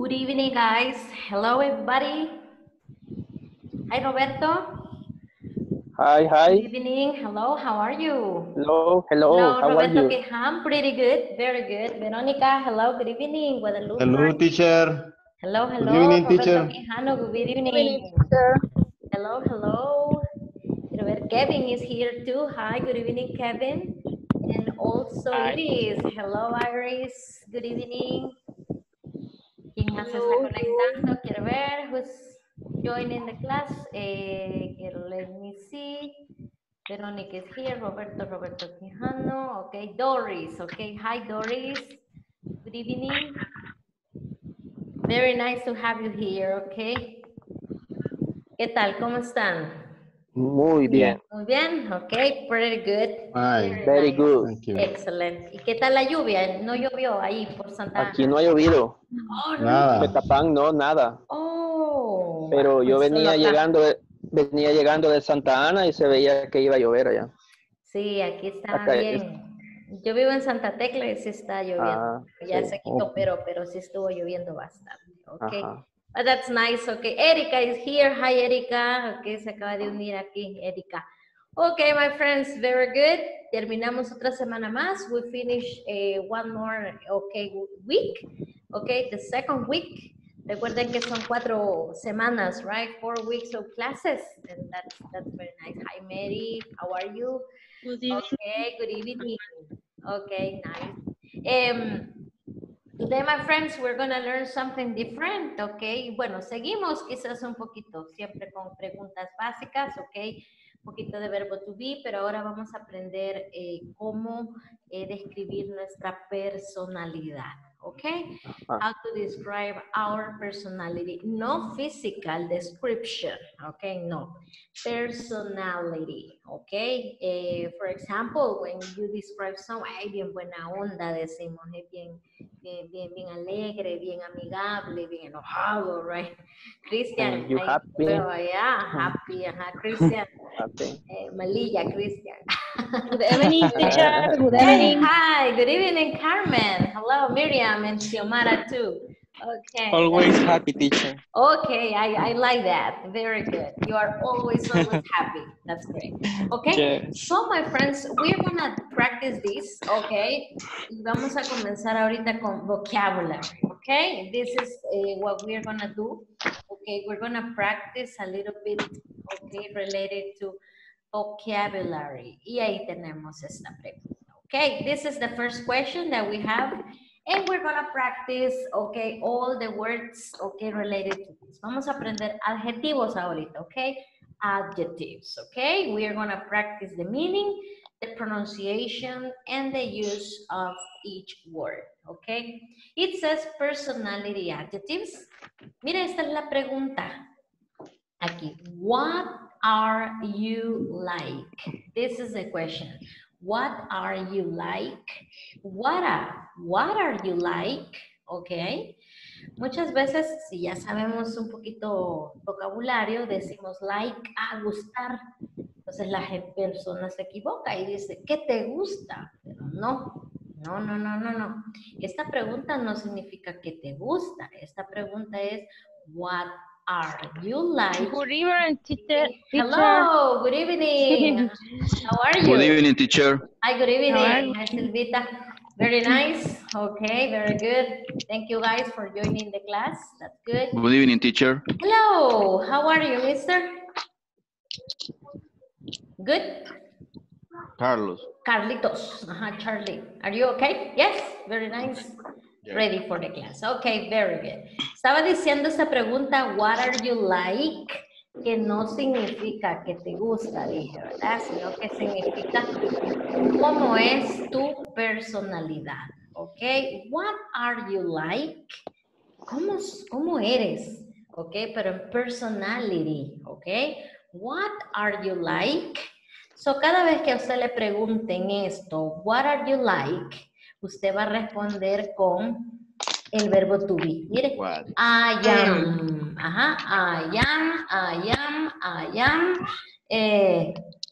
Good evening, guys. Hello, everybody. Hi, Roberto. Hi, hi. Good evening. Hello, how are you? Hello, hello. Hello, How are Roberto you? Quijam. Pretty good. Very good. Veronica, hello. Good evening. Guadalupe. Hello, teacher. Hello, Good hello. evening, Roberto teacher. Quijano, good evening. Sir. Hello, hello. Robert Kevin is here too. Hi, good evening, Kevin. And also Iris. Hello, Iris. Good evening. ¿Quién más se está conectando? Quiero ver. Who's joining the class? Let me see. Veronica is here. Roberto Quijano. Okay, Doris. Okay, hi, Doris. Good evening. Very nice to have you here, okay. ¿Qué tal? ¿Cómo están? Muy bien. Muy bien, okay, pretty good. Fine. Very nice. good. Thank you. Excellent. ¿Y qué tal la lluvia? ¿No llovió ahí por Santa Ana? Aquí no ha llovido. Oh, Nada. Petapán, no, nada. Oh. Pero yo pues solo acá. venía llegando de Santa Ana y se veía que iba a llover allá. Sí, aquí está Acá bien. Yo vivo en Santa Tecla y sí está lloviendo. Ya sí. se quitó, pero sí estuvo lloviendo bastante. Okay. Ajá. But that's nice. Okay. Erika is here. Hi, Erika. Okay, se acaba de unir aquí, Erika. Okay, my friends, very good. Terminamos otra semana más. We finish one more, okay, week. Okay, the second week. Recuerden que son 4 semanas, right? 4 weeks of classes, and that's very nice. Hi, Mary. How are you? Good evening. Okay, good evening. Okay, nice. Today, my friends, we're going to learn something different, okay? Bueno, seguimos quizás un poquito, siempre con preguntas básicas, okay? Un poquito de verbo to be, pero ahora vamos a aprender cómo describir nuestra personalidad, okay? How to describe our personality. No physical description, okay? No. Personality, okay? For example, when you describe someone, ay, bien buena onda, decimos, bien alegre, bien amigable, bien enojado, right? Christian, You happy? Yeah, happy, Christian. Happy. Malilla, Christian. Good evening, teacher. Good Hey, evening. hi, good evening, Carmen. Hello, Miriam and Xiomara too. Okay. Always happy, teacher. Okay, I like that. Very good. You are always happy. That's great. Okay, Yes. so my friends, we're gonna practice this, okay? Y vamos a comenzar ahorita con vocabulary, okay? This is what we're gonna do. Okay, we're gonna practice a little bit, okay, related to vocabulary. Y ahí tenemos esta pregunta. Okay, this is the first question that we have. And we're gonna practice, okay, all the words, okay, related to this. Vamos a aprender adjetivos ahorita, okay? Adjectives, okay? We are gonna practice the meaning, the pronunciation, and the use of each word, okay? It says personality adjectives. Mira, esta es la pregunta. Aquí, what are you like? This is the question. What are you like? What are you like? Okay. Muchas veces, si ya sabemos un poquito vocabulario, decimos like, gustar. Entonces la persona se equivoca y dice, ¿qué te gusta? Pero no. Esta pregunta no significa que te gusta. Esta pregunta es, what are you like? Good evening, teacher. Hello, good evening. How are you? Good evening, teacher. Hi, good evening. Hi, Silvita. Very nice. Okay, very good. Thank you guys for joining the class. That's good. Good evening, teacher. Hello, how are you, mister? Good? Carlos. Carlitos. Charlie. Are you okay? Yes, very nice. Ready for the class. Okay, very good. Estaba diciendo esta pregunta, what are you like? Que no significa que te gusta, dije, ¿verdad? Sino que significa cómo es tu personalidad. Ok, what are you like? ¿Cómo eres? Ok, pero en personality. Ok, what are you like? So, cada vez que a usted le pregunten esto, what are you like? Usted va a responder con el verbo to be. Mire, What? I am. I am.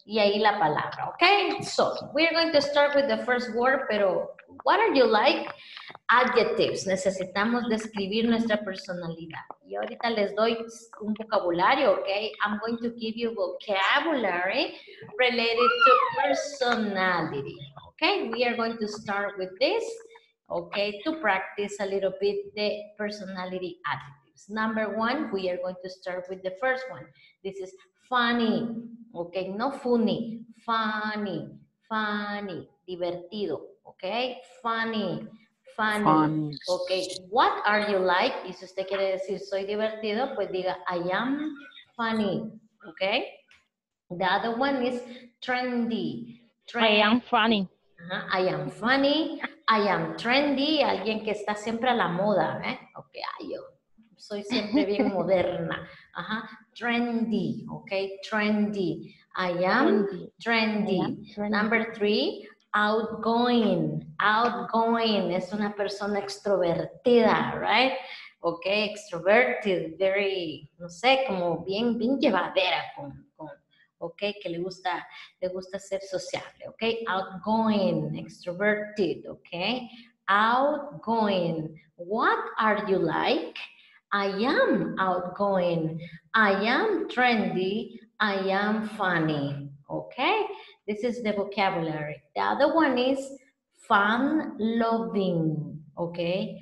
y ahí la palabra, okay? So, we're going to start with the first word, pero what are you like? Adjectives. Necesitamos describir nuestra personalidad. Y ahorita les doy un vocabulario, okay? I'm going to give you vocabulary related to personality, okay? We are going to start with this, okay, to practice a little bit the personality adjectives. Number one, we are going to start with the first one. This is funny, okay, no funny, funny, funny, divertido, okay, funny, funny, okay, what are you like? Y si usted quiere decir soy divertido, pues diga I am funny, okay. The other one is trendy. I am funny. I am funny, I am trendy, alguien que está siempre a la moda, ¿eh? Okay, yo soy siempre bien moderna. Trendy, okay, trendy. I am trendy. Number three, outgoing. Outgoing es una persona extrovertida, right? Okay, extroverted, very, no sé, como bien llevadera okay, que le gusta ser sociable, okay, outgoing, extroverted, okay, outgoing. What are you like? I am outgoing, I am trendy, I am funny, okay? This is the vocabulary. The other one is fun-loving, okay?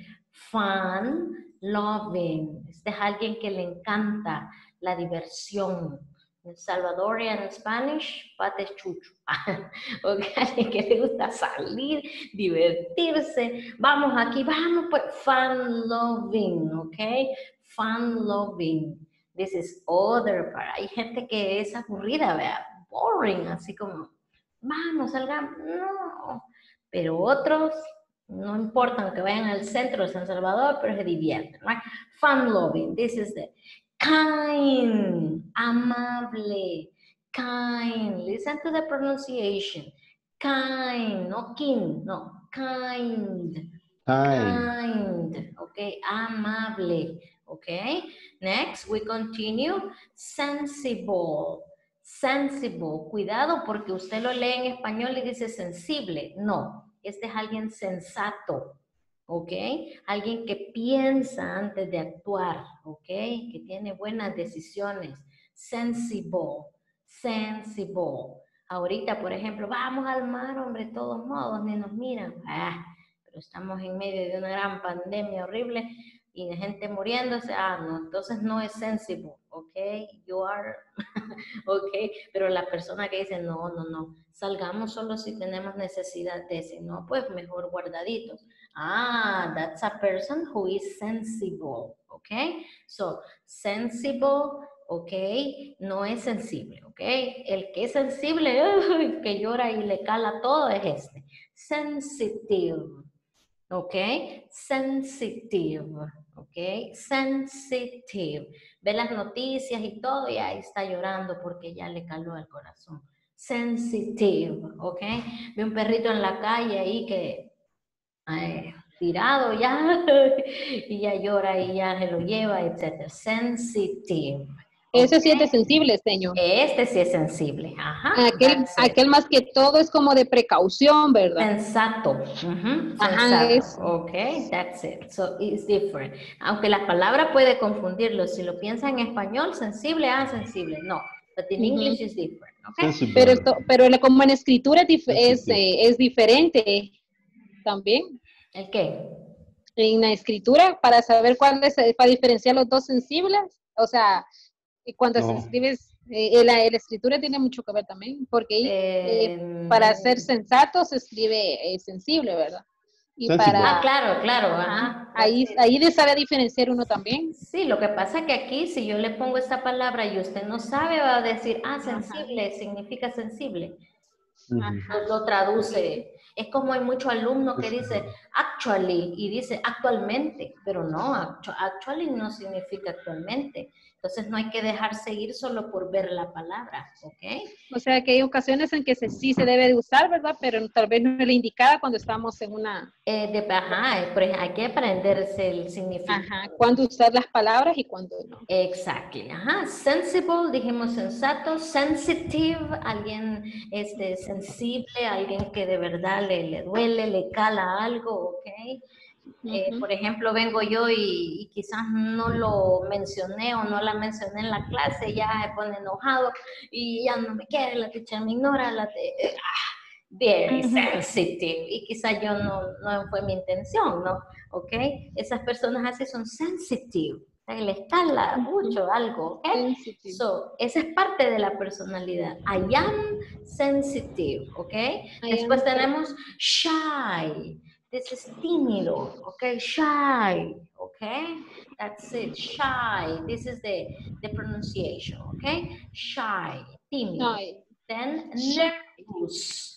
Fun-loving. Este es alguien que le encanta la diversión. En Salvadorian Spanish, pate chucho. Okay, alguien que le gusta salir, divertirse. Vamos aquí, vamos, pues, fun-loving, okay? Fun-loving. This is other part. Hay gente que es aburrida, ¿verdad? Boring, así como, vamos, salgamos. No. Pero otros, no importa, aunque vayan al centro de San Salvador, pero se divierten, right? Fun-loving. This is the kind, amable, kind. Listen to the pronunciation. Kind, no kin, no, kind. Kind, okay, amable, okay. Next, we continue. Sensible, sensible. Cuidado porque usted lo lee en español y dice sensible. No, este es alguien sensato. ¿Ok? Alguien que piensa antes de actuar, ¿ok? Que tiene buenas decisiones. Sensible, sensible. Ahorita, por ejemplo, vamos al mar, hombre, de todos modos, ni nos miran. Pero estamos en medio de una gran pandemia horrible y de gente muriéndose. No, entonces no es sensible, ¿ok? You are, ¿ok? Pero la persona que dice, no, salgamos solo si tenemos necesidad de, si no, pues mejor guardaditos. That's a person who is sensible, okay? So, sensible, okay, no es sensible, okay? El que es sensible, que llora y le cala todo es este. Sensitive, okay? Sensitive, okay? Sensitive. Ve las noticias y todo y ahí está llorando porque ya le caló el corazón. Sensitive, okay? Ve un perrito en la calle ahí que... tirado ya y ya llora y ya se lo lleva, etc. Sensitive. Ese sí es de sensible, señor. Este sí es sensible. Aquel más que todo es como de precaución, ¿verdad? Sensato. Sensato. Ok, that's it. So it's different. Aunque la palabra puede confundirlo. Si lo piensa en español, sensible, sensible. No. But in English is different. Okay? Pero como en escritura es diferente también. ¿El qué? En la escritura, para saber cuándo es, para diferenciar los dos sensibles, o sea, cuando se escribe, la escritura tiene mucho que ver también, porque para ser sensato se escribe sensible, ¿verdad? Y para, claro. Ahí sabe diferenciar uno también. Sí, lo que pasa es que aquí, si yo le pongo esta palabra y usted no sabe, va a decir, sensible, significa sensible. Lo traduce. Es como hay muchos alumnos que dicen, actually y dice actualmente, pero no, actually no significa actualmente. Entonces no hay que dejarse ir solo por ver la palabra, ¿ok? O sea que hay ocasiones en que sí se debe de usar, ¿verdad? Pero tal vez no es la indicada cuando estamos en una... hay que aprenderse el significado. Ajá, cuándo usar las palabras y cuándo no. Exactly, ajá. Sensible, dijimos sensato. Sensitive, alguien sensible, alguien que de verdad le duele, le cala algo, ¿ok? Por ejemplo, vengo yo y quizás no lo mencioné o no la mencioné en la clase, ya se pone enojado y ya no me quiere, la teacher me ignora, very sensitive, y quizás yo no fue mi intención, ¿no? ¿Ok? Esas personas así son sensitive, les cala mucho algo, ¿ok? Sensitive. So, esa es parte de la personalidad. I am sensitive, ¿ok? Después tenemos shy. This is tímido, okay? Shy, okay? That's it, shy. This is the pronunciation, okay? Shy, tímido. Shy. Then nervous,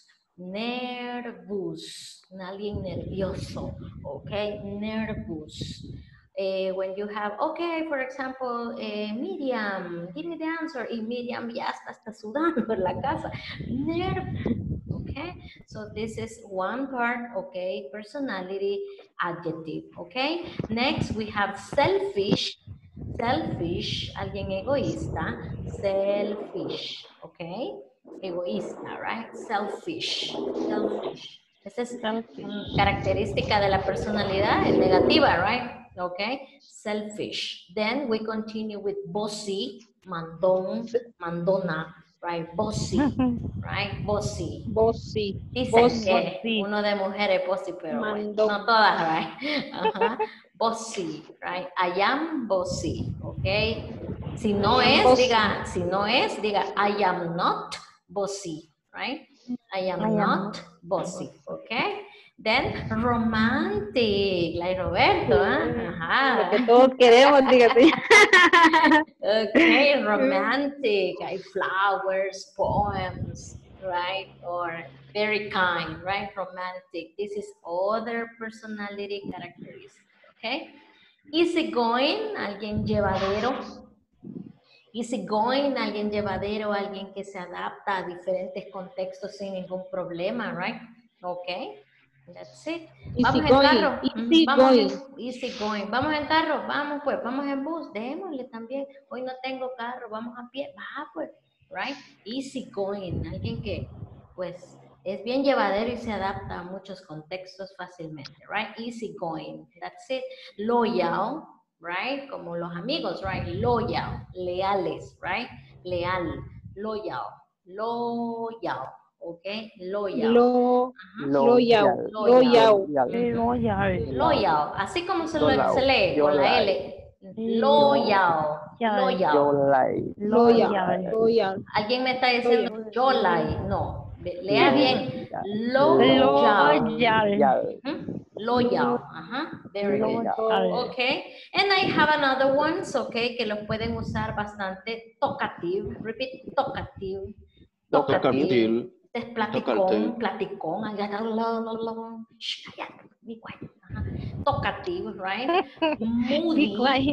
nervous, alguien nervioso, okay? Nervous. When you have, okay, for example, Miriam, give me the answer, y Miriam ya está sudando en la casa. Nervous. Okay, so this is one part, okay, personality adjective, okay. Next we have selfish, selfish, alguien egoísta, selfish, okay, egoísta, right, selfish, selfish. Esa es característica de la personalidad negativa, right, okay, selfish. Then we continue with bossy, mandón, mandona, right, bossy, right, bossy. Bossy. Dicen que uno de mujeres bossy, pero bueno, no todas, right. Bossy, right, I am bossy, okay. Si no es, bossy. Si no es, diga, I am not bossy, right. I am not bossy, okay. Then romantic, like Roberto, ajá. Lo que todos queremos, dígate. Okay, romantic, like flowers, poems, right? Or very kind, right? Romantic. This is other personality characteristics, okay? Easygoing, alguien llevadero. Easygoing, alguien llevadero, alguien que se adapta a diferentes contextos sin ningún problema, right? Okay. That's it. Vamos en carro. Easy going. Vamos en carro. Vamos pues. Vamos en bus. Démosle también. Hoy no tengo carro. Vamos a pie. Va pues. Right? Easy going. Alguien que pues es bien llevadero y se adapta a muchos contextos fácilmente. Right? Easy going. That's it. Loyal. Right? Como los amigos. Right? Loyal. Leales. Right? Leal. Loyal. Loyal. Okay, loyal. Loyal. Así como se lee con la L. Loyal. Alguien me está diciendo Yolai. No, lea bien. Loyal. Very good. Okay. And I have another ones, okay, que los pueden usar bastante. Talkative. Repeat, talkative. Talkative. Es platicón, talkative, right? Moody,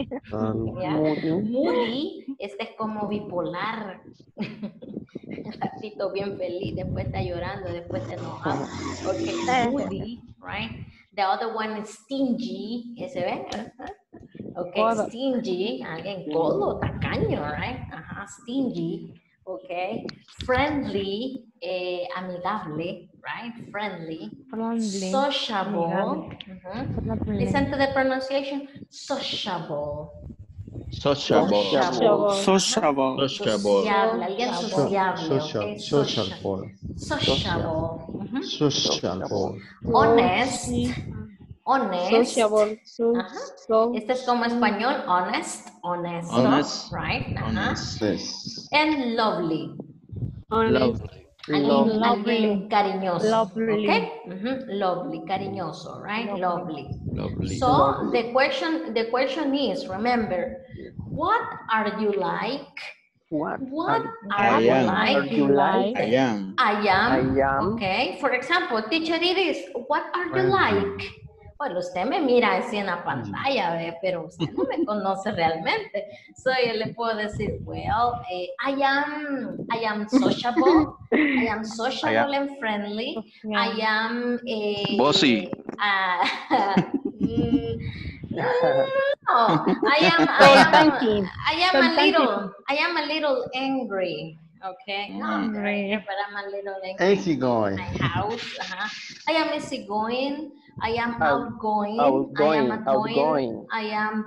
moody, este es como bipolar, un ratito bien feliz, después está llorando, después está enojado, okay, moody, right? The other one is stingy, ¿ese ve? Okay, stingy, alguien codo, tacaño, right? Stingy. Okay, friendly, amigable, right? Friendly, sociable. Listen to the pronunciation. Sociable. Sociable. Sociable. Sociable. Alguien sociable. Okay? Sociable. Honest. Honest. Este es como español, honest, right? And lovely. Alguien cariñoso. Okay? Lovely, cariñoso, right? Lovely. So the question is, remember, what are you like? What are you like? I am. Okay. For example, teacher Iris, what are you like? Bueno, usted me mira así en la pantalla, ¿ve? Pero usted no me conoce realmente. So, yo le puedo decir, well, I am sociable. I am sociable and friendly. I am Bossy. No, I am a little angry. Okay, not angry, but I'm a little angry. Easygoing. In my house. I am easygoing. I am outgoing. Outgoing. I am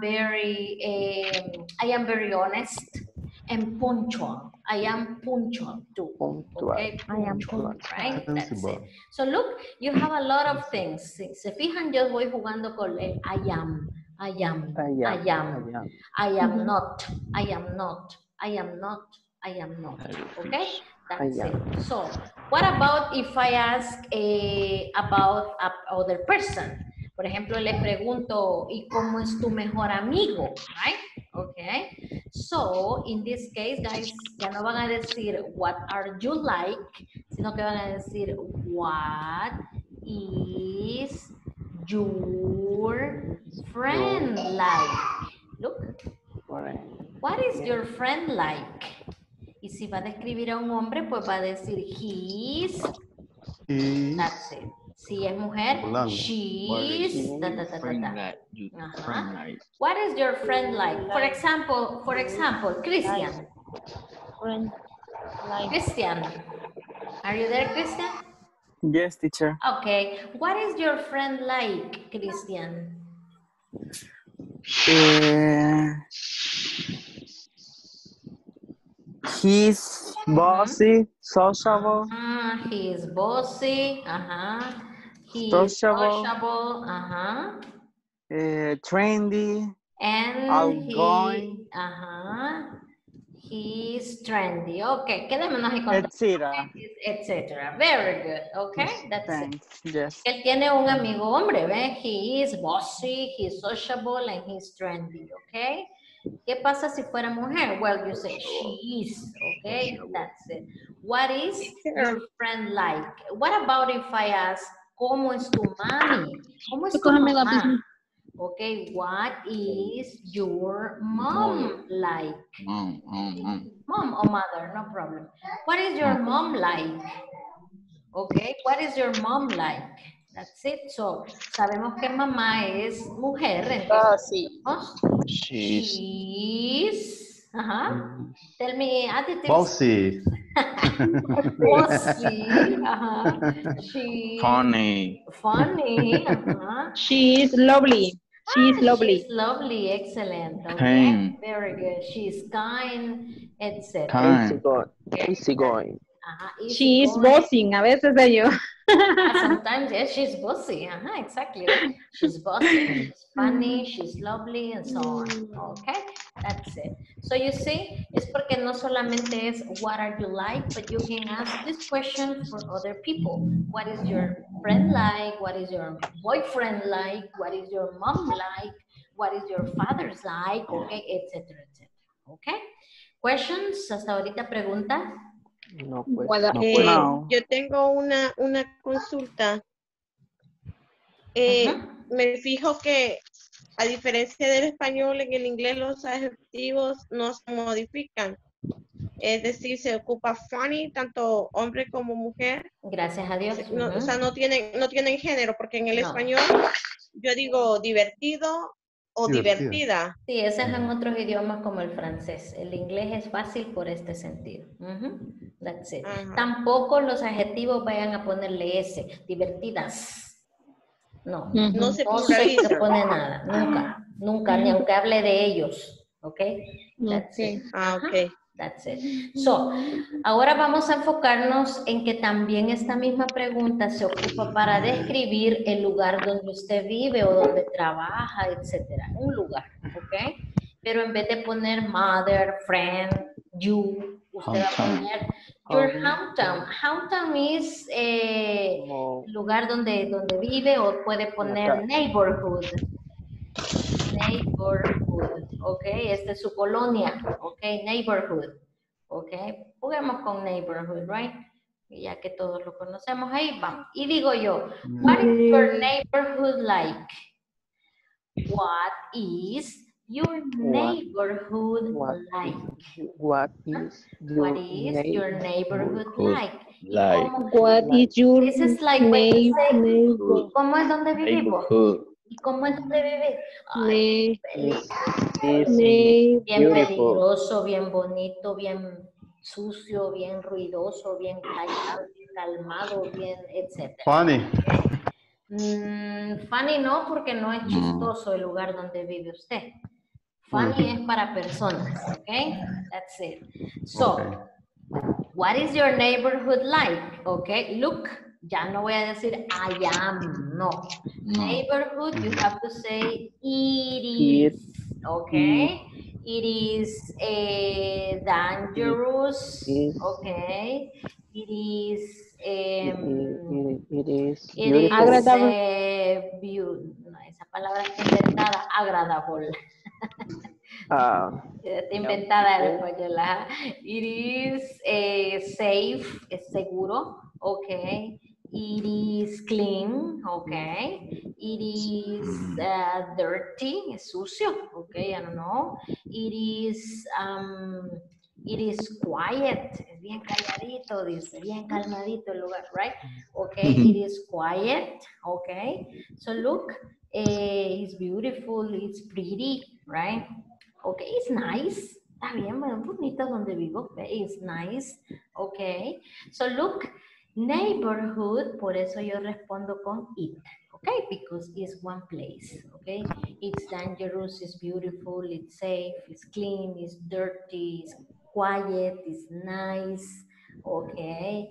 very honest and punctual. I am punctual too. Okay, punctual, right? That's it. So look, you have a lot of things. Si se fijan, yo voy jugando con el I am, I am, I am, I am not, I am not, I am not, I am not. Okay, that's it. So what about if I ask about other person? Por ejemplo, le pregunto, ¿y cómo es tu mejor amigo? Right? Okay. So, in this case, guys, ya no van a decir, what are you like? Sino que van a decir, what is your friend like? Look. What is your friend like? Y si va a describir a un hombre, pues va a decir, he's, that's it. Si es mujer, she's, What is your friend like? For example, Christian. Christian. Are you there, Christian? Yes, teacher. Okay. What is your friend like, Christian? He's bossy, sociable. He is bossy. He is sociable. Trendy. And outgoing. He's trendy. Okay, quedémonos ahí con etcétera. Very good. Okay, that's Thanks. it. Yes. Él tiene un amigo hombre, ¿ve? He is bossy, he's sociable, and he's trendy. Okay. ¿Qué pasa si fuera mujer? Well, you say she is. Okay, that's it. What is your friend like? What about if I ask, ¿cómo es tu mami? ¿Cómo es tu mamá? Okay, what is your mom like? Mom or mother, no problem. What is your mom like? Okay, what is your mom like? That's it. So, sabemos que mamá es mujer. Entonces, she's. Tell me adjectives. Bossy. Bossy. She. Funny. She is lovely. She's lovely. She's lovely, excellent. Okay, very good. She's kind, etc. Easygoing. She is bossing. A veces yo. Sometimes, yes, she's bossy. Exactly. She's bossy, she's funny, she's lovely, and so on. Okay, that's it. So you see, es porque no solamente es what are you like, but you can ask this question for other people. What is your friend like? What is your boyfriend like? What is your mom like? What is your father's like? Okay, etc. Okay. Questions? Hasta ahorita pregunta. No, pues, no. Yo tengo una consulta. Me fijo que a diferencia del español, en el inglés los adjetivos no se modifican. Es decir, se ocupa funny, tanto hombre como mujer. Gracias a Dios. No, o sea, no tienen género, porque en el español yo digo divertido o divertida. Sí, esas en otros idiomas como el francés. El inglés es fácil por este sentido. That's it. Tampoco los adjetivos vayan a ponerle S. Divertidas. No. No se pone nada. Nunca, ni aunque hable de ellos. ¿Ok? That's it. Ok. That's it. So, ahora vamos a enfocarnos en que también esta misma pregunta se ocupa para describir el lugar donde usted vive o donde trabaja, etcétera. Un lugar, ¿ok? Pero en vez de poner mother, friend, you, usted va a poner your hometown. Hometown es lugar donde vive, o puede poner neighborhood. Neighborhood, ok, esta es su colonia, ok, neighborhood, ok, juguemos con neighborhood, right, Ya que todos lo conocemos ahí, vamos. Y digo yo, what is your neighborhood like? What is your neighborhood like? What is your neighborhood like? What is your This is like when you say, neighborhood? ¿cómo es donde vivimos? ¿Y cómo es donde vive? Ay, bien peligroso, bien bonito, bien sucio, bien ruidoso, bien callado, bien calmado, bien, etc. Funny. Funny no, porque no es chistoso el lugar donde vive usted. Funny es para personas, ¿ok? That's it. So, what is your neighborhood like? Ok, look, ya no voy a decir I am, no. Neighborhood, you have to say it is, okay? It is dangerous, okay? It is agradable. No, esa palabra está inventada, agradable. Está inventada en español. It is safe, es seguro, okay. It is clean, okay. It is dirty, es sucio, okay, I don't know. It is quiet, es bien calladito, dice, bien calmadito el lugar, right? Okay, it is quiet, okay. So look, it's beautiful, it's pretty, right? Okay, it's nice. Está bien, bueno, bonita donde vivo. It's nice. Okay. So look, neighborhood, por eso yo respondo con it. Okay, because it's one place. Okay, it's dangerous, it's beautiful, it's safe, it's clean, it's dirty, it's quiet, it's nice. Okay.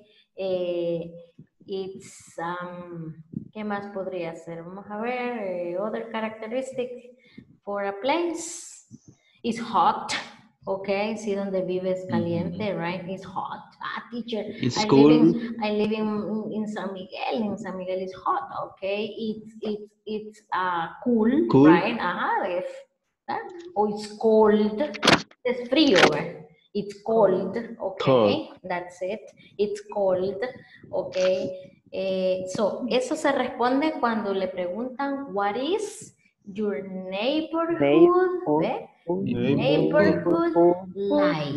It's, ¿qué más podría ser? Vamos a ver, other characteristic for a place. It's hot, okay? Si donde vives caliente, right? It's hot. Teacher, It's I cool. live in San Miguel. In San Miguel is hot, okay? It's cool, right? Or it's cold. Es frío, right? It's cold, okay? Cold. That's it. It's cold, okay? So, eso se responde cuando le preguntan, what is your neighborhood? ¿Ve? Neighborhood like.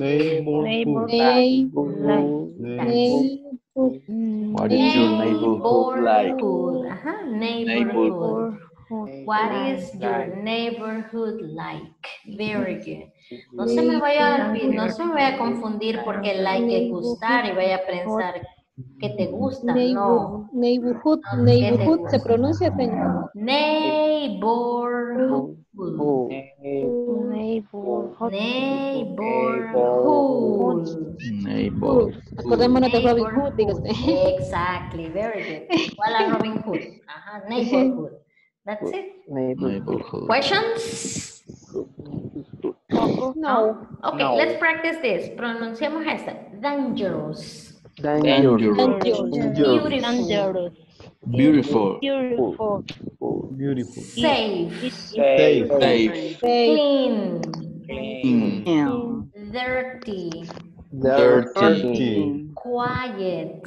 What is your neighborhood like? Ajá, neighborhood. What is your neighborhood like? Very good. No se me vaya a confundir porque like es gustar y vaya a pensar que te gusta. No. Neighborhood se pronuncia, señor. Neighborhood. Neighborhood. Acordémonos de Robin Hood, diga usted. Exactly, very good. Igual a Robin Hood. Ajá, neighborhood. That's it. Neighborhood. Questions? No. Okay, let's practice this. Pronunciamos esta. Dangerous. Beautiful. Safe. Safe. Clean. Dirty. Quiet.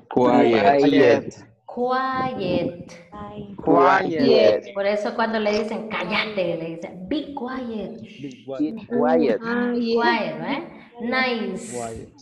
Por eso cuando le dicen cállate, le dicen be quiet. Quiet, right? Nice.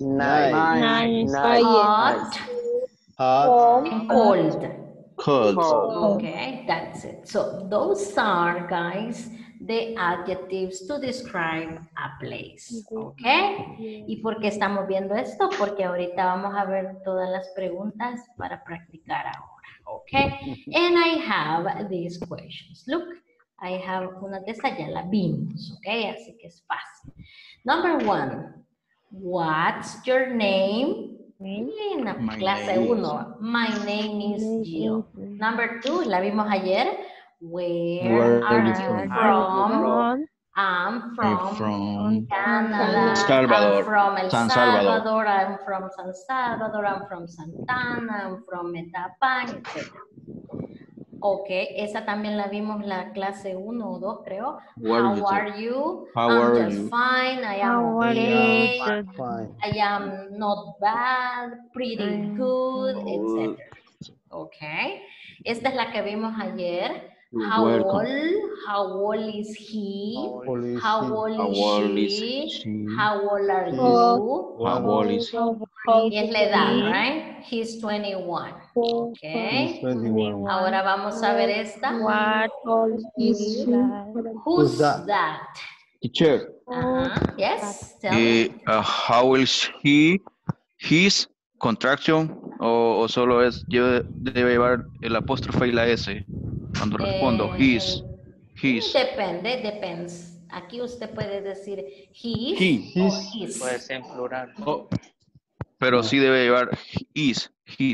Hot. And cold. Okay, that's it. So those are, guys, the adjectives to describe a place. Okay. ¿Y por qué estamos viendo esto? Porque ahorita vamos a ver todas las preguntas para practicar ahora. Okay. And I have these questions. Look, I have una de estas ya la vimos. Okay, así que es fácil. Number 1. What's your name? En la clase 1. My name is Jill. Number 2, la vimos ayer. Where are you from? I'm from Canada. Salvador. I'm from El San Salvador. Salvador. I'm from San Salvador. I'm from Santana. I'm from Metapan, etc. Ok, esa también la vimos la clase 1 o 2, creo. How are you? How I'm are just you? fine. I am How are okay. you? Fine. I am not bad, pretty good, Good. etc. Ok. Esta es la que vimos ayer. You're How welcome. old is he? Police. How old How is old is she? she? How old are Oh. you? How old is he? Y es la edad, right? He's 21. Ok. He's 21. Ahora vamos a ver esta. What Is Who's that? that? Teacher, Yes, tell me. how old is he? His contraction o solo debe llevar el apóstrofe y la S cuando respondo. His. Depends. Aquí usted puede decir his o his. Puede ser en plural. Oh, pero sí debe llevar his.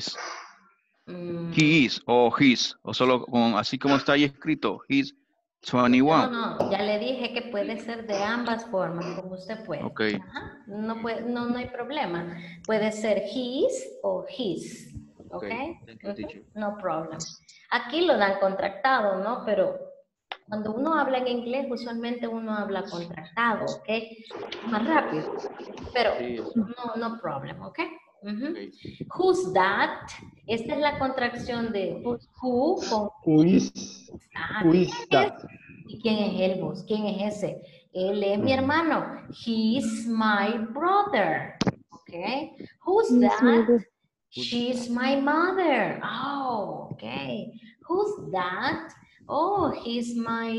He is o his, o solo así como está ahí escrito, his 21. No, ya le dije que puede ser de ambas formas, como usted puede. Ok. Ajá. No hay problema. Puede ser his o his. ¿Ok? Thank you, teacher. No problem. Aquí lo dan contractado, ¿no? Pero cuando uno habla en inglés, usualmente uno habla contractado, ¿ok? Más rápido. Pero no problem, ¿ok? Okay. Who's that? Esta es la contracción de who con Who is that? ¿Y quién es él, vos? ¿Quién es ese? Él es mi hermano. He's my brother. Okay. Who's that? She's my mother. Oh, okay. Who's that? Oh, he's my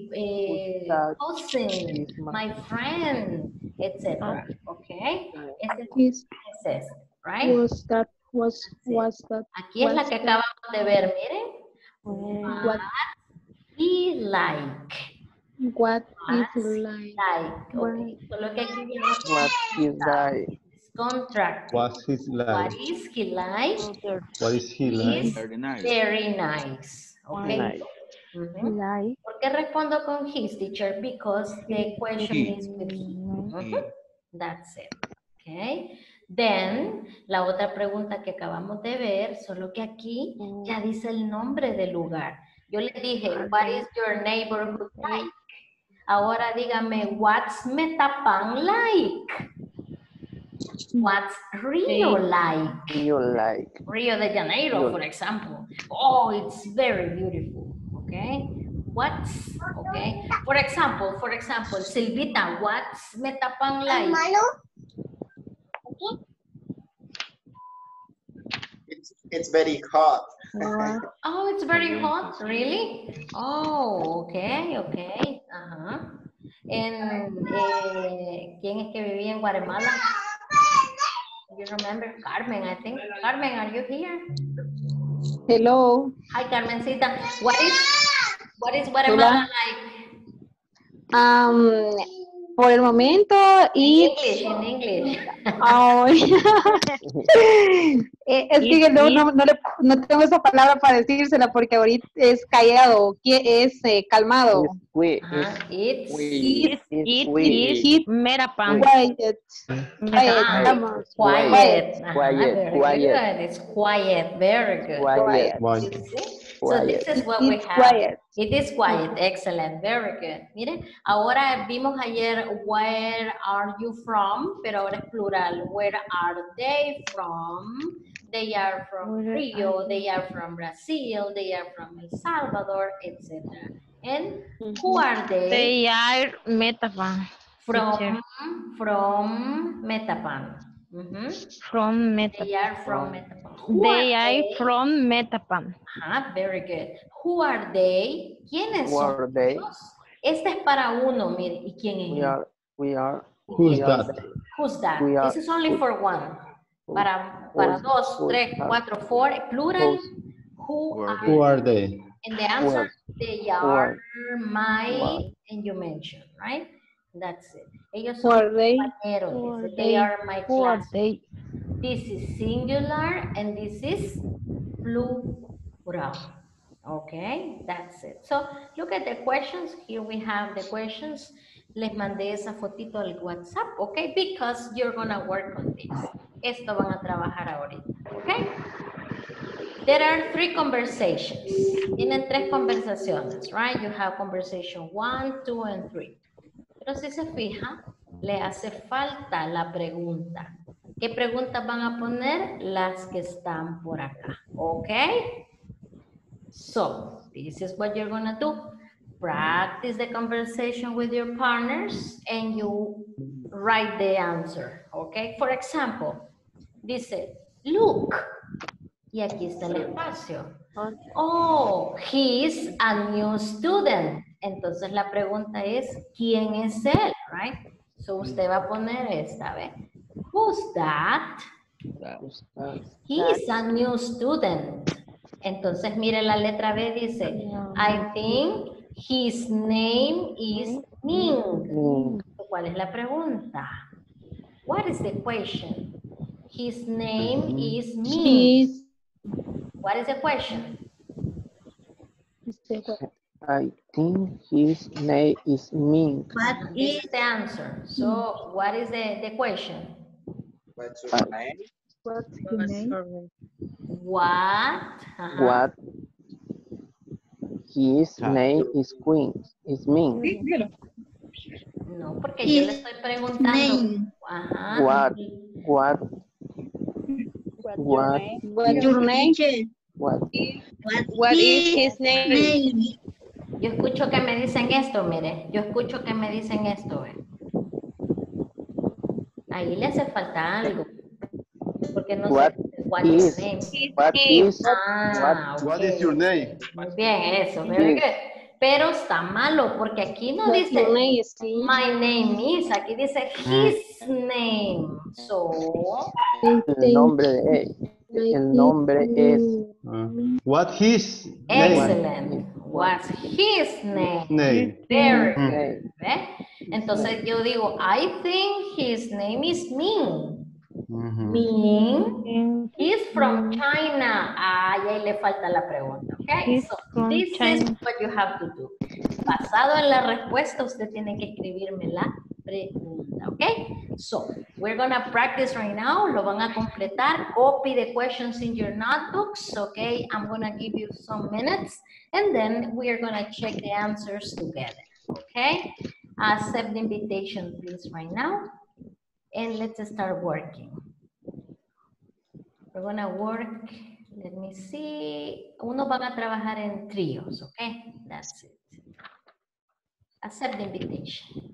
cousin, my friend, etc. Okay. Ese es, right? Was that? Aquí es la que acabamos de ver, miren. What he like. What is Like. Okay. Solo que aquí viene What is that? contract. What is What like? is he like? What is he like? He's Very nice. very nice. Okay. Like. Like. ¿Por qué respondo con his, teacher? Because the question is with he. That's it. Okay. Then, la otra pregunta que acabamos de ver, solo que aquí ya dice el nombre del lugar. Yo le dije, what is your neighborhood like? Ahora dígame, what's Metapan like? What's Rio like? Rio de Janeiro, for example. Oh, it's very beautiful. Okay. What's, okay. For example, Silvita, what's Metapan like? It's very hot. Oh, it's very hot, really? Oh, okay. ¿Quién es que vivía en Guatemala? You remember? Carmen, I think. Carmen, are you here? Hello. Hi, Carmencita. What is Guatemala like? Por el momento, In English. Oh, es que no tengo esa palabra para decírsela porque ahorita es callado, es calmado. It's Metapan. Quiet. Quiet. It's quiet. Very good. Quiet. So this is what we have. Quiet. It is quiet. Excellent. Very good. Miren, ahora vimos ayer where are you from, pero ahora es plural. Where are they from? They are from Rio, they are from Brazil, they are from El Salvador, etc. And who are they? They are Metapan. From Metapan. From Metapan. They are from Metapan. They are from Metapan. Very good. Who are they? ¿Quiénes son? They? Este es para uno, mire. ¿Y quién es? We are. Who's that? Who's that? This is only for one. Para dos, tres, cuatro, four, plural. Who are they? And the answer, they are my, and you mentioned, right? That's it. Ellos son compañeros. They are my classmates. This is singular and this is plural. Okay, that's it. So look at the questions. Here we have the questions. Les mandé esa fotito al WhatsApp, okay? Because you're gonna work on this. Esto van a trabajar ahorita, okay? There are 3 conversations. Tienen 3 conversaciones, right? You have conversation 1, 2, and 3. Pero si se fija, le hace falta la pregunta. ¿Qué preguntas van a poner? Las que están por acá, ¿ok? So, this is what you're gonna do. Practice the conversation with your partners and you write the answer, ¿ok? For example, dice, look, y aquí está el espacio. Oh, he's a new student. Entonces la pregunta es, ¿quién es él? Right? So usted va a poner esta vez. Who's that? He's a new student. Entonces mire la letra B, dice, I think his name is Ming. ¿Cuál es la pregunta? What is the question? His name is Ming. What is the question? I think his name is Ming. This is the answer. So, what is the question? What's your name? What's his name? What? What? His name is Ming. No, porque yo le estoy preguntando. Ajá. What What's your name? What is his name? Yo escucho que me dicen esto, mire. Yo escucho que me dicen esto. Ahí le hace falta algo. Porque no sé. What is your name? Muy bien, eso. Very good. Pero está malo porque aquí no dice my name is. Aquí dice his name. So. El nombre de él. El nombre es. What his Excellent. What's his name? Very good. ¿Ve? Entonces yo digo, I think his name is Ming. Ming is from China. Ah, y ahí le falta la pregunta. Okay, so this is what you have to do. Basado en la respuesta, usted tiene que escribirme la pregunta. Okay, so we're gonna practice right now. Lo van a completar. Copy the questions in your notebooks. Okay, I'm gonna give you some minutes, and then we are gonna check the answers together. Okay, accept the invitation, please, right now. And let's start working. We're gonna work, let me see. Uno van a trabajar en tríos, okay? That's it. Accept the invitation.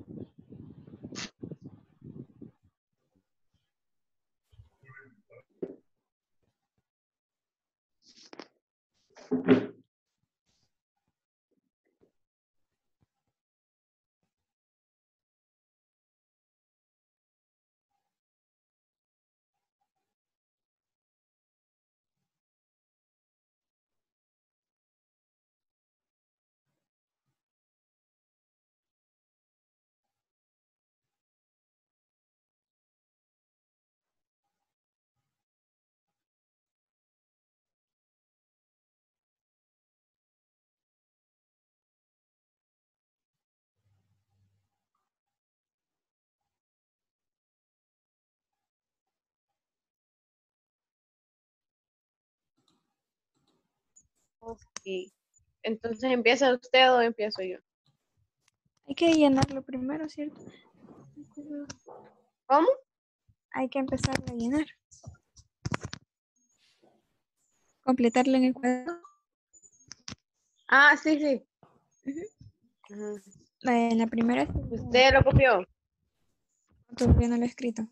Ok. Entonces, ¿empieza usted o empiezo yo? Hay que llenarlo primero, ¿cierto? ¿Cómo? Hay que empezar a llenar. Completarlo en el cuadro. Ah, sí, sí. En la primera. ¿Usted lo copió? Todavía no lo he escrito.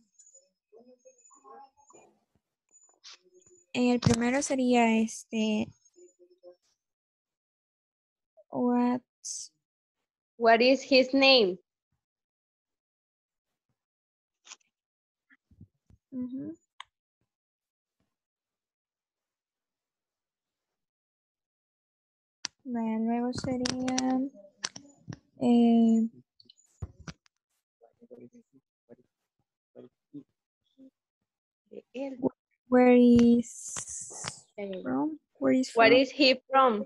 En el primero sería What is his name? Luego sería where is from? Where is from? What is he from?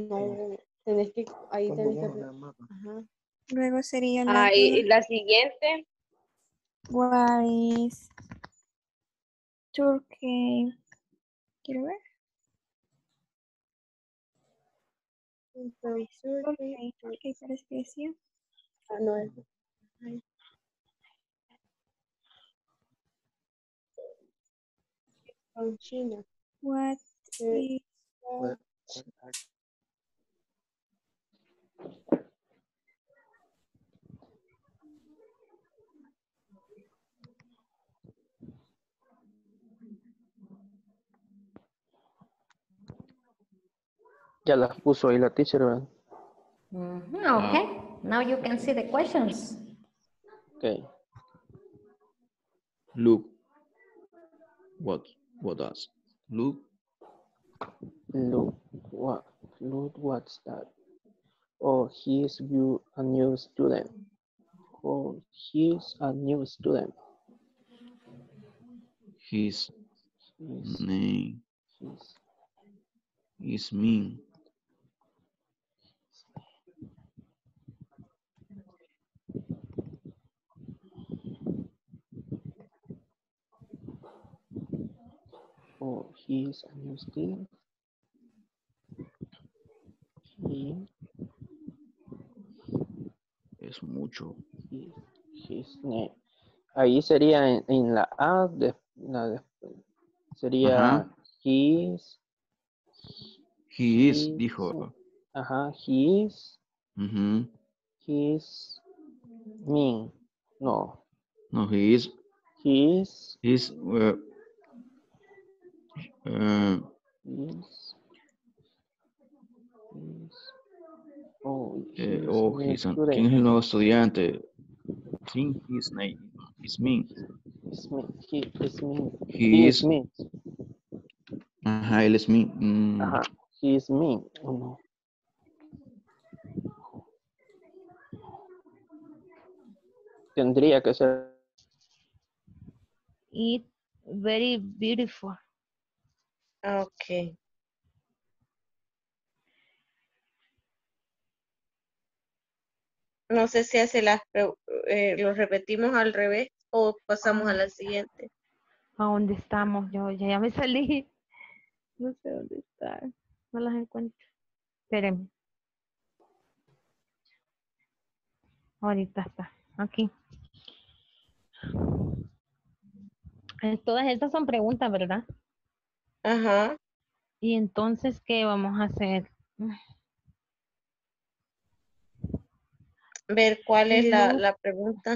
No, tenés que, ahí tenés que... Ajá. Luego sería la Y de la siguiente. what is Turkey. Quiero ver. Turkey parece que decía. Ah, no es. From China. What is Ya las puso ahí la teacher, ¿verdad? Okay, now you can see the questions. Okay. Look. What does? Look. Look, what's that? Oh, he's a new student. Oh, he's a new student. His name is Min. Oh, he's a new student. Es mucho. His name. Ahí sería en la A, sería Ajá. he is, dijo. Ajá, he is. He's mean. No. No, he is. He's. ¿Quién es el nuevo estudiante? Think his name is Min. He is mean. Ajá, él es Min. Ajá, he is mean. No. Tendría que ser. It's very beautiful. Okay. No sé si hace lo repetimos al revés o pasamos a la siguiente. ¿A dónde estamos? Yo ya me salí. No sé dónde está. No las encuentro. Espérenme. Ahorita está. Aquí. Todas estas son preguntas, ¿verdad? Ajá. Y entonces, ¿qué vamos a hacer? Ver cuál es la pregunta.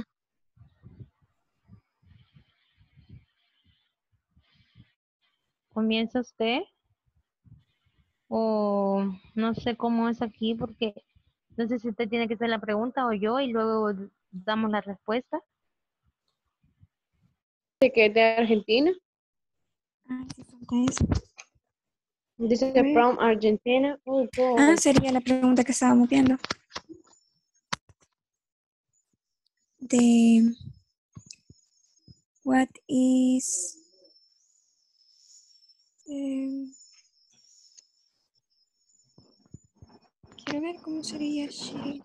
¿Comienza usted? O no sé cómo es aquí porque no sé si usted tiene que hacer la pregunta o yo y luego damos la respuesta. ¿De qué? ¿De Argentina? sí, falta eso. Dice from Argentina. Sería la pregunta que estábamos viendo. De what is quiero ver cómo sería she.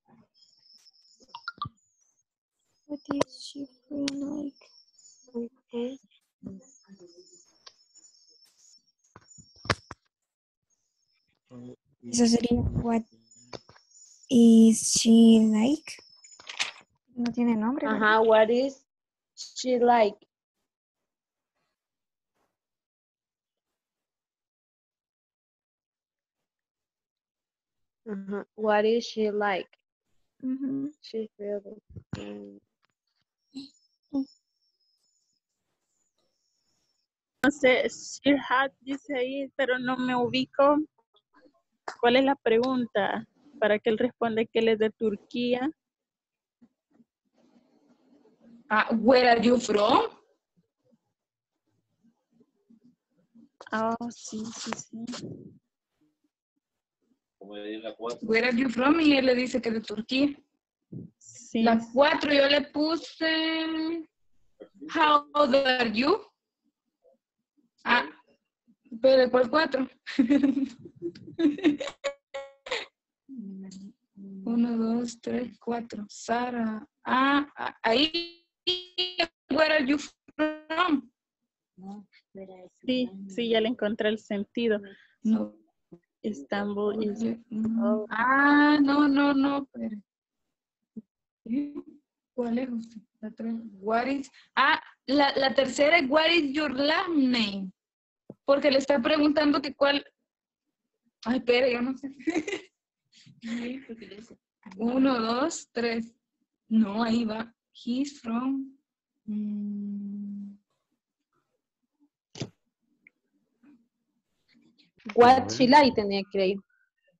What is she feel like? Okay. Eso sería what is she like? No tiene nombre. Ajá, what is she like? Ajá, what is she like? She feels. No sé, Shirhat dice ahí, pero no me ubico. ¿Cuál es la pregunta? Para que él responda que él es de Turquía. Where are you from? Sí. Where are you from? Y él le dice que es de Turquía. Sí. La 4 yo le puse. How old are you? Pero ¿cuál 4? 1, 2, 3, 4. Sara. Ahí. Where are you from? Sí, sí, ya le encontré el sentido. No. Estambul is... No. Pero. ¿Cuál es usted? La tres. What is... la tercera es what is your last name? Porque le está preguntando que cuál... Ay, espera, yo no sé. 1, 2, 3. No, ahí va. He's from... What she like tenía que ir.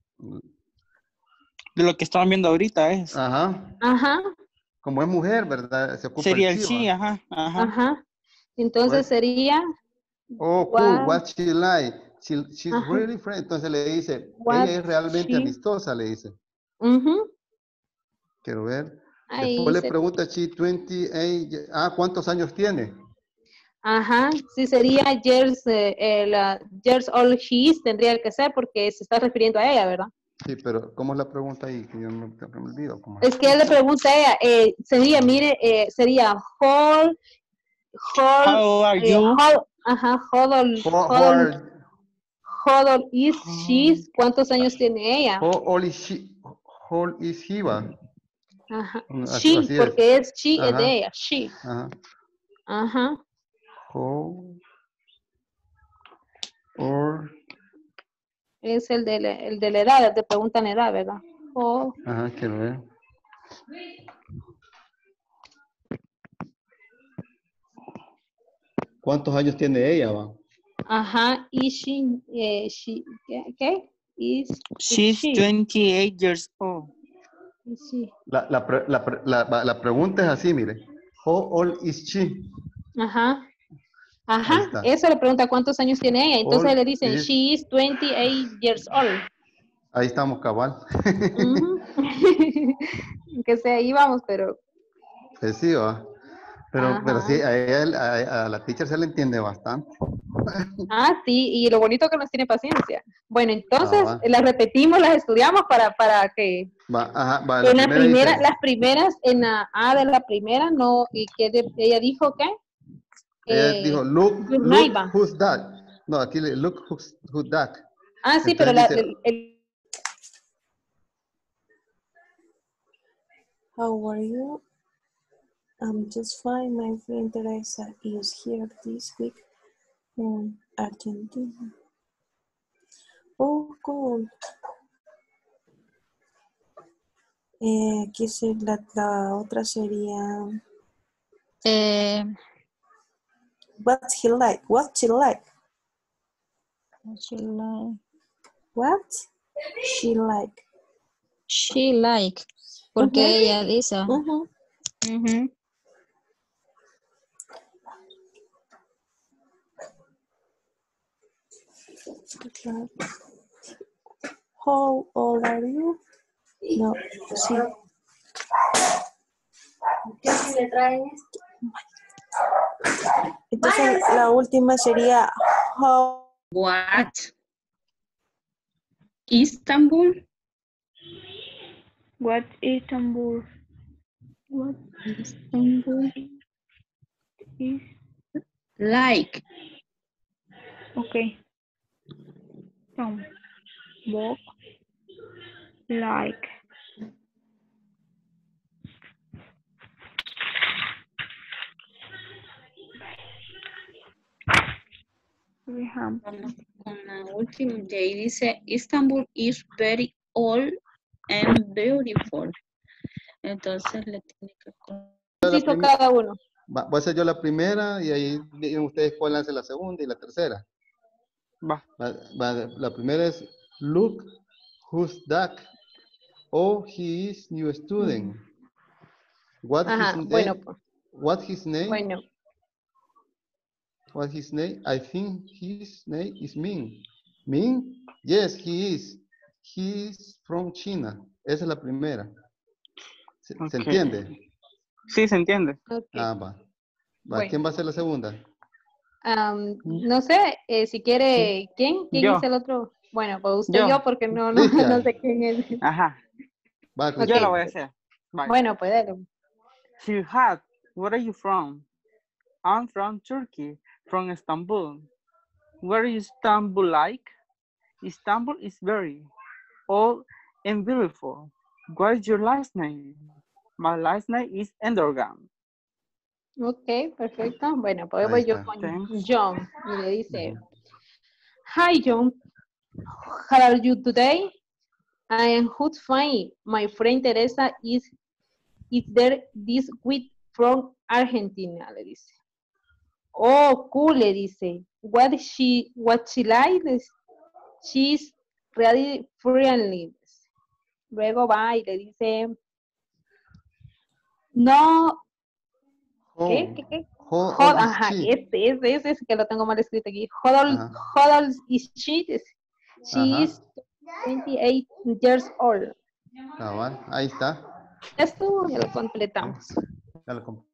De lo que estaban viendo ahorita es. Ajá. Ajá. Como es mujer, ¿verdad? Se ocupa Sería el el she, she, ¿va? ajá. Ajá. Entonces sería... Oh, cool. What she like. She's really friendly. Entonces le dice, ella es realmente amistosa, le dice. Quiero ver. Ahí Después le pregunta, she 28. ¿Cuántos años tiene? Ajá, sí sería years, years old he is, tendría que ser porque se está refiriendo a ella, ¿verdad? Sí, pero ¿cómo es la pregunta ahí? Que yo no me olvido. Es que él le pregunta a ella, sería, mire, sería how are you? How old is she? ¿Cuántos años tiene ella? How old is he, va? Ajá. Así She, porque es she, es Ajá. de ella, she. Ajá. Ajá. How or... Es el de la edad, te preguntan la edad, ¿verdad? Ajá, quiero ver. ¿Cuántos años tiene ella, va? Ajá, is she, ¿qué? She's 28 years old. Sí. La pregunta es así, mire. How old is she? Ajá. Ajá, eso le pregunta cuántos años tiene ella. Entonces le dicen, she is 28 years old. Ahí estamos, cabal. Que sea, ahí vamos, pero... Pues sí, va. Pero sí, a la teacher se le entiende bastante. Sí, y lo bonito que nos tiene paciencia. Bueno, entonces las repetimos, las estudiamos para que... Va, en la primera, dice, las primeras, en la A de la primera, no, y que ella dijo que... Ella dijo, look who's that. No, aquí le look who's that. Sí, entonces pero dice, How are you? I'm just fine. My friend Teresa is here this week from Argentina. Oh, cool. Aquí la otra sería... What's he like? What's she like? She like. What? She like. She like. Porque ella dice. How old are you? No, sí. ¿Qué si le traen esto? Entonces la última sería how... What? Istanbul? What Istanbul? What Istanbul is like? Okay. Walk like. Con la última de ahí dice Istanbul is very old and beautiful. Entonces le tiene que cada uno. Voy a hacer yo la primera y ahí ustedes cuál hace la segunda y la tercera. La primera es look who's that. Oh, he is new student. What his name? Bueno. What his name? I think his name is Ming. Ming? Yes, he is. He is from China. Esa es la primera. ¿Se entiende? Sí, se entiende. Okay. Va. ¿Quién va a ser la segunda? No sé, si quiere, ¿quién yo. es el otro? Bueno, pues usted yo porque no sé quién es. Ajá. Okay. Yo lo voy a hacer. Bye. Bueno, pues dale. Shirhat, where are you from? I'm from Turkey, from Istanbul. Where is Istanbul like? Istanbul is very old and beautiful. What is your last name? My last name is Endergan. Ok, perfecto. Bueno, pues Ahí voy yo está. con John. Y le dice, Hi John, how are you today? I am good fine. My friend Teresa is there this week from Argentina, le dice. Oh, cool, le dice. What she like? She's really friendly. Luego va y le dice, no, ¿qué? Ajá, ese es que lo tengo mal escrito aquí. Hodl is she? She is 28 years old. Cabal, ahí está. Esto ya lo completamos. Ya lo completamos.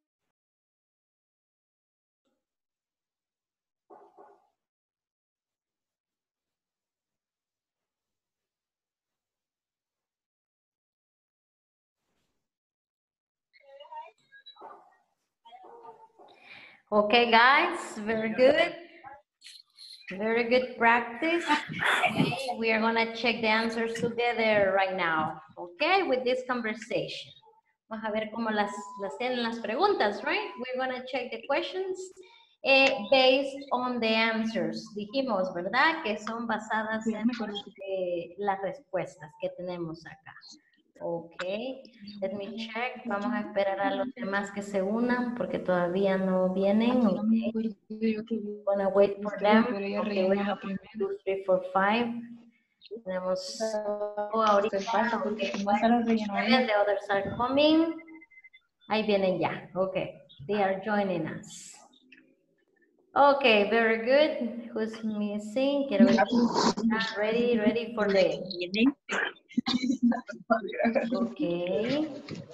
Okay, guys, very good. Very good practice. Okay, we are going to check the answers together right now. Okay, with this conversation. Vamos a ver cómo las tienen las preguntas, right? We're going to check the questions based on the answers. Dijimos, ¿verdad? Que son basadas en las respuestas que tenemos acá. Ok, let me check. Vamos a esperar a los demás que se unan porque todavía no vienen. Okay. Wanna wait for them. Okay, we have 1, 2, 3, 4, 5. Tenemos ahorita. Okay. The others are coming. Ahí vienen ya. Okay, they are joining us. Okay, very good. Who's missing? Quiero ver. Ready for the... Okay.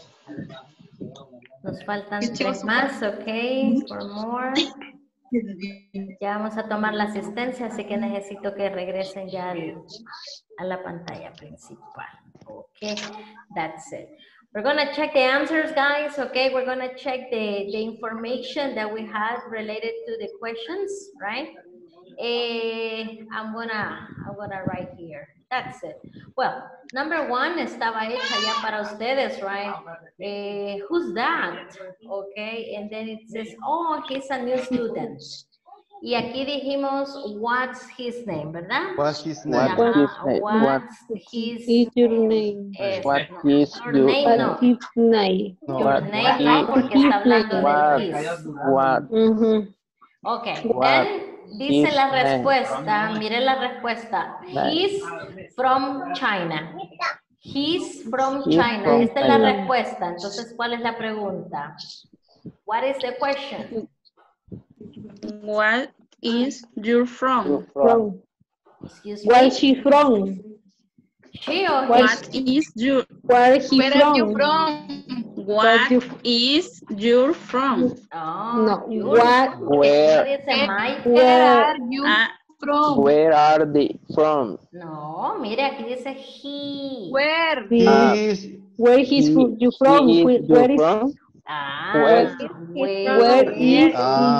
Nos faltan 3 más, ok. 4 more. Ya vamos a tomar la asistencia, así que necesito que regresen ya a la pantalla principal. Ok, that's it. We're going to check the answers, guys. Okay, we're going to check the information that we had related to the questions, right? I'm gonna write here. That's it. Well, number 1 estaba hecha ya para ustedes, right? Who's that? Okay, and then it says, oh, he's a new student. Y aquí dijimos, what's his name, ¿verdad? What's his name? What's his your name? What is your name? No. His name. Your name, no, porque está hablando de his. What? Okay, What? then dice la respuesta, mire la respuesta. He's from China. He's from China. Esta es la respuesta. Entonces, ¿cuál es la pregunta? What is the question? What is you from? Excuse me. Where is she from? She or what is you? Where is he Where from? are you from? What is you from? Oh, no. Where Where are you from? Where are they from? No, mire, aquí dice he. Where? Where he's you from? Where is from? Where is he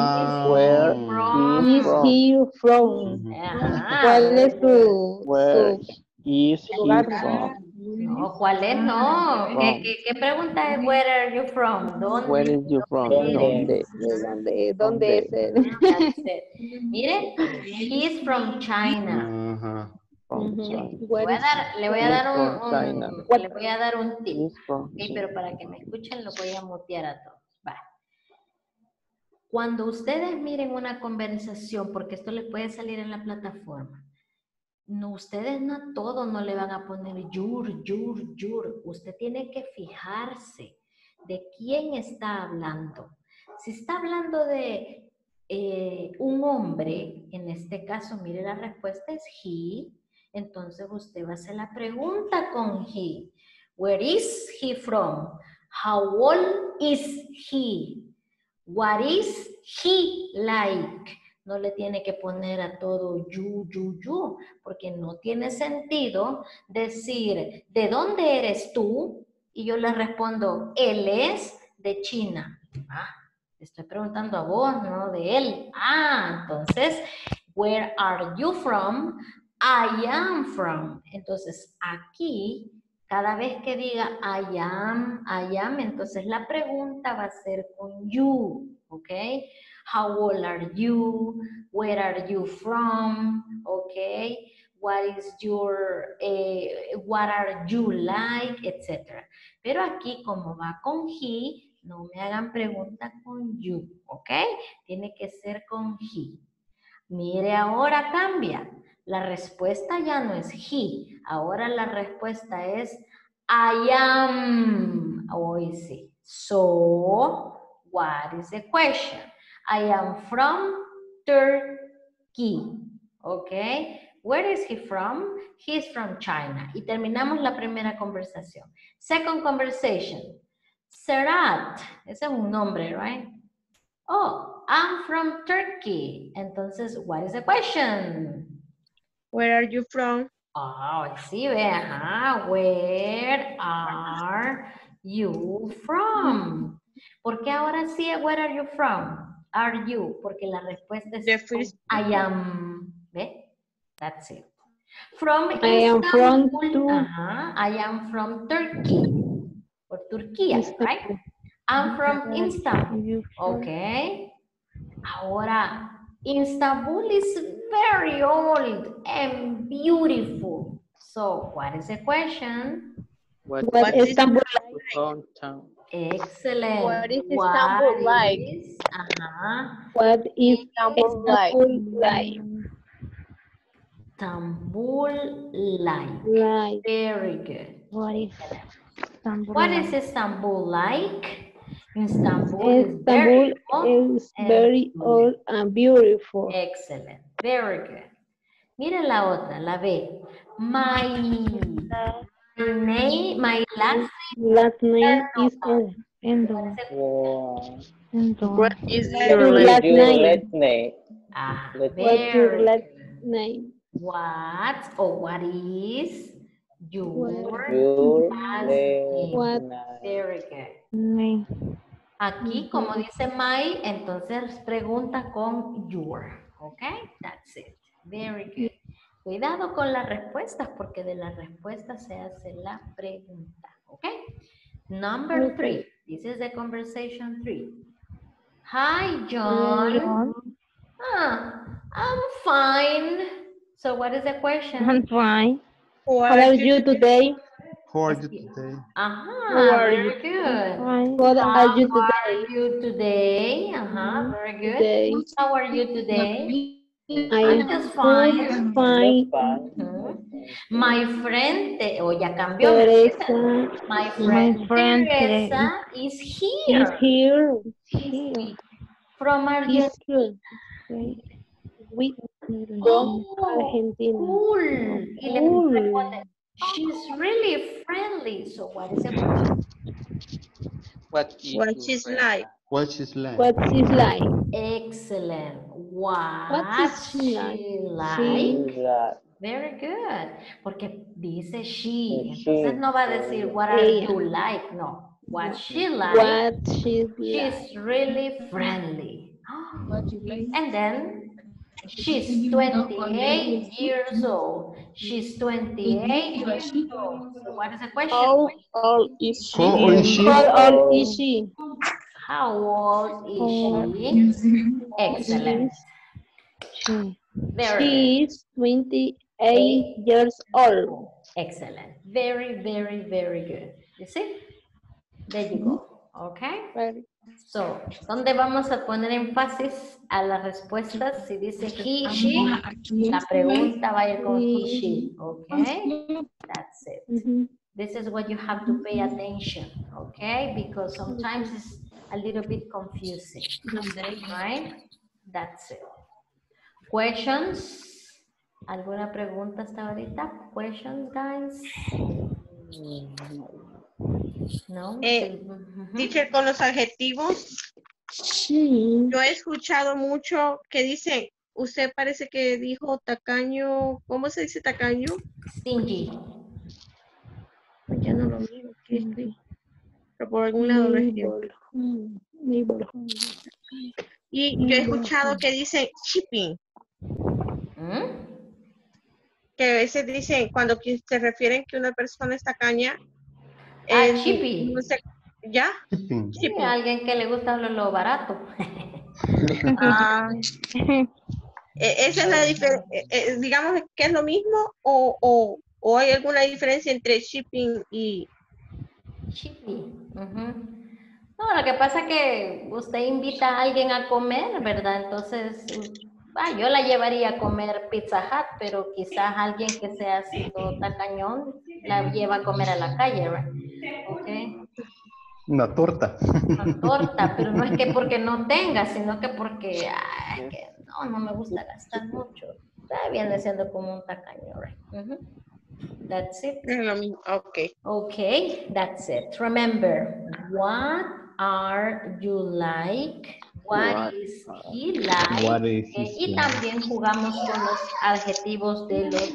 from? ¿Cuál es su lugar? No, ¿cuál es? No. ¿Qué pregunta es where are you from? ¿Dónde? Where is you from? ¿Dónde es él? Mire, he's from China. Le voy a dar un tip. Okay, pero para que me escuchen lo voy a mutear a todos. Va. Cuando ustedes miren una conversación, porque esto les puede salir en la plataforma, no, ustedes no a todo no le van a poner your. Usted tiene que fijarse de quién está hablando. Si está hablando de un hombre, en este caso, mire la respuesta es he. Entonces usted va a hacer la pregunta con he. Where is he from? How old is he? What is he like? No le tiene que poner a todo you, porque no tiene sentido decir, ¿de dónde eres tú? Y yo le respondo, él es de China. Ah, te estoy preguntando a vos, no de él. Ah, entonces, where are you from? I am from. Entonces, aquí, cada vez que diga I am, entonces la pregunta va a ser con you, ¿ok? How old are you? Where are you from? ¿Ok? What is your, what are you like? Etcétera. Pero aquí, como va con he, no me hagan pregunta con you, ¿ok? Tiene que ser con he. Mire, ahora cambia. La respuesta ya no es he. Ahora la respuesta es I am. Hoy sí. So, what is the question? I am from Turkey. Okay. Where is he from? He's from China. Y terminamos la primera conversación. Second conversation. Serat. Ese es un nombre, right? Oh, I'm from Turkey. Entonces, what is the question? Where are you from? Oh, sí, ve, ajá. Where are you from? ¿Por qué ahora sí, where are you from? Are you? Porque la respuesta es I am. ¿Ve? That's it. From I am from Ajá. I am from Turkey. Or Turquía, right? I'm from Istanbul. Okay. Ahora, Istanbul is very old and beautiful. So, what is the question? What is Istanbul hometown? Excellent. What is Istanbul like? What is Istanbul like? Istanbul like. Very good. What is Istanbul What like? is Istanbul like? Istanbul is very old and beautiful. Excellent. Very good. Miren la otra, la B. My last name is Endo. What is your last name? What's your last name? What or what is your last name? Very good. Aquí, como dice my, entonces pregunta con your. Ok, that's it. Very good. Cuidado con las respuestas porque de las respuestas se hace la pregunta. Ok. Number 3. This is the conversation 3. Hi, John. I'm fine. So what is the question? I'm fine. How are you today? How are you today? Very good. What are you today? How are you today? Very good. Today. How are you today? I'm just fine. My friend, ya cambió. My friend Teresa is here. From Argentina. From Argentina. Cool. Y le responde, she's really friendly. So what is the question? What is like? Excellent. What is she like? Very good. Porque dice she. Entonces no va a decir what are you like. No. What she like. She's really friendly. And then she's 28 years old. She's 28 years old. So what is the question? How old is she? How old is she? How old is she? Excellent. She is 28 years old. Excellent. Very, very, very good. You see? There you go. Okay. So, ¿dónde vamos a poner énfasis a las respuestas? Si dice he, she, la pregunta va a ir con he, she. Okay. That's it. This is what you have to pay attention. Okay. Because sometimes it's a little bit confusing. Right? That's it. Questions? ¿Alguna pregunta hasta ahorita? Questions, guys? No. Teacher, con los adjetivos, Sí. Yo he escuchado mucho que dicen, usted parece que dijo tacaño, ¿cómo se dice tacaño? Stingy. Pues ya no lo miro, aquí estoy. Pero por algún lado lo escribo. Y yo he escuchado que dicen shipping. Que a veces dicen, cuando se refieren que una persona es tacaña, chippy. no sé, ¿ya? Sí, a alguien que le gusta lo barato. Esa es la diferencia, digamos que es lo mismo o hay alguna diferencia entre shipping y... Shipping. No, lo que pasa es que usted invita a alguien a comer, ¿verdad? Entonces, yo la llevaría a comer Pizza Hut, pero quizás alguien que sea así todo tacañón la lleva a comer a la calle, ¿verdad? Okay. Una torta. Una torta, pero no es que porque no tenga, sino que porque que no me gusta gastar mucho. Viene siendo como un tacaño, right? That's it. Okay. Okay, that's it. Remember, what are you like? What is he like? What is Y también jugamos con los adjetivos de los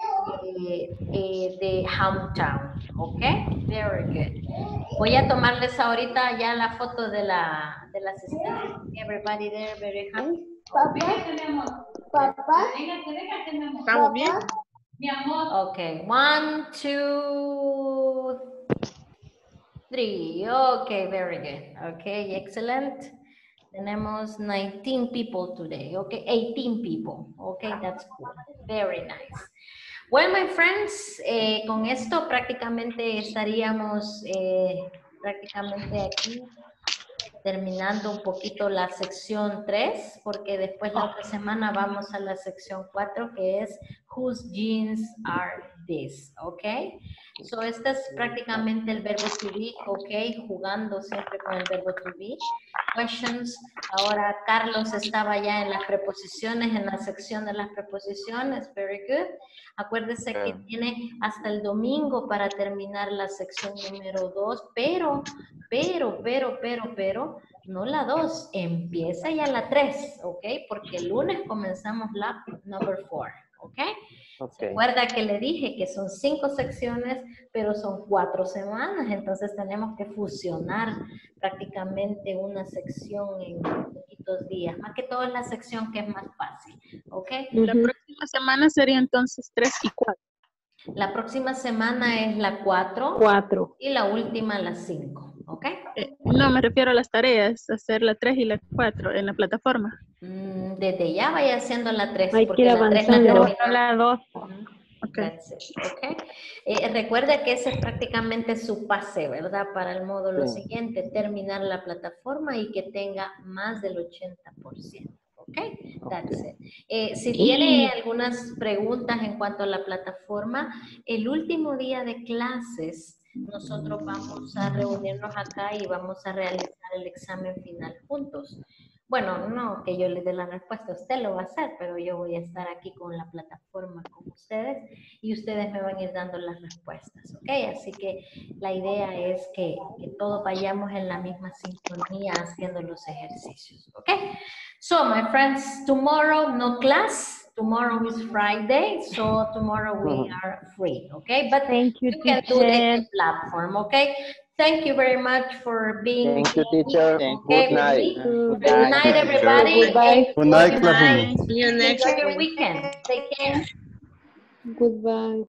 de hometown. Okay, very good. Voy a tomarles ahorita ya la foto de la asistente. Everybody there very happy. Papá. ¿Estamos bien? Okay, 1, 2, 3. Okay, very good. Okay, excellent. Tenemos 19 people today. Okay, 18 people. Okay, that's cool. Very nice. Well, my friends, con esto prácticamente estaríamos prácticamente aquí terminando un poquito la sección 3, porque después la otra semana vamos a la sección 4, que es Whose jeans are these? ¿Ok? So, este es prácticamente el verbo to be, ¿ok? Jugando siempre con el verbo to be. Questions. Ahora Carlos estaba ya en las preposiciones, en la sección de las preposiciones. Very good. Acuérdese que tiene hasta el domingo para terminar la sección número 2, pero, no la 2, empieza ya la 3, ¿ok? Porque el lunes comenzamos la number 4, ¿ok? ¿Se acuerda que le dije que son 5 secciones, pero son 4 semanas? Entonces tenemos que fusionar prácticamente una sección en poquitos días. Más que todo es la sección que es más fácil, ¿ok? La próxima semana sería entonces 3 y 4. La próxima semana es la 4. Y la última la 5, ¿ok? No, me refiero a las tareas, hacer la 3 y la 4 en la plataforma. Desde ya vaya haciendo la 3. Hay porque que ir la 3 avanzando. la 2. Okay. Recuerda que ese es prácticamente su pase, ¿verdad? Para el módulo siguiente, terminar la plataforma y que tenga más del 80%. ¿Ok? That's it. Si tiene algunas preguntas en cuanto a la plataforma, el último día de clases, nosotros vamos a reunirnos acá y vamos a realizar el examen final juntos. Bueno, no que yo les dé la respuesta, usted lo va a hacer, pero yo voy a estar aquí con la plataforma con ustedes y ustedes me van a ir dando las respuestas, ¿ok? Así que la idea es que todos vayamos en la misma sintonía haciendo los ejercicios, ¿ok? So, my friends, tomorrow no class. Tomorrow is Friday, so tomorrow we are free, okay? But Thank you, can do it in the platform, okay? Thank you very much for being Thank you, teacher. Okay, Good night. Good night, everybody. Goodbye. Good night, classroom. See you next Enjoy your week. weekend. Take care. Goodbye.